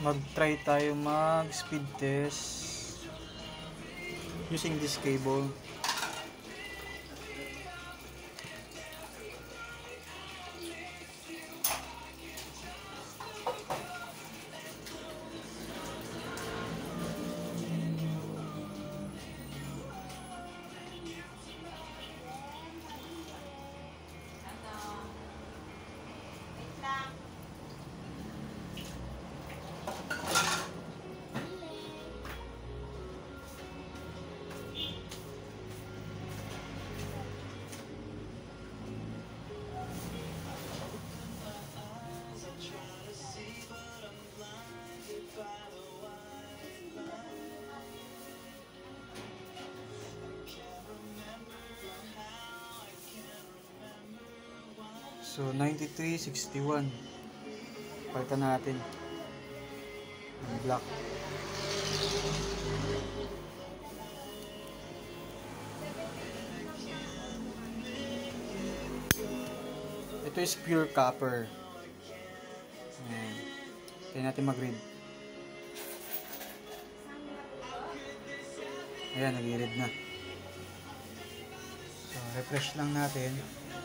mag-try tayo mag speed test using this cable. So 9361. Palitan natin ang black. Ito is pure copper. Ayan. Kaya natin mag-read. Ayan, nag-read na. So refresh lang natin.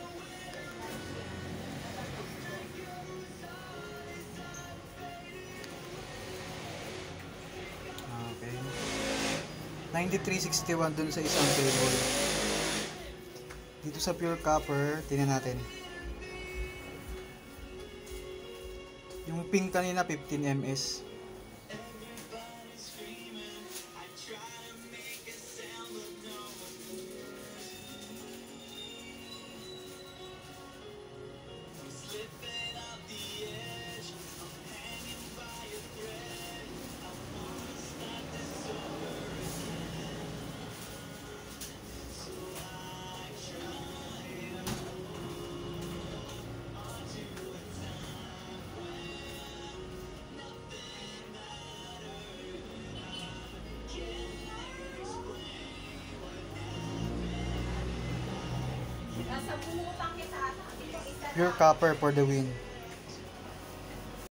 Okay. 9361 dun sa isang cable. Dito sa pure copper, tingnan natin. Yung pink kanina 15 ms. Pure copper for the win.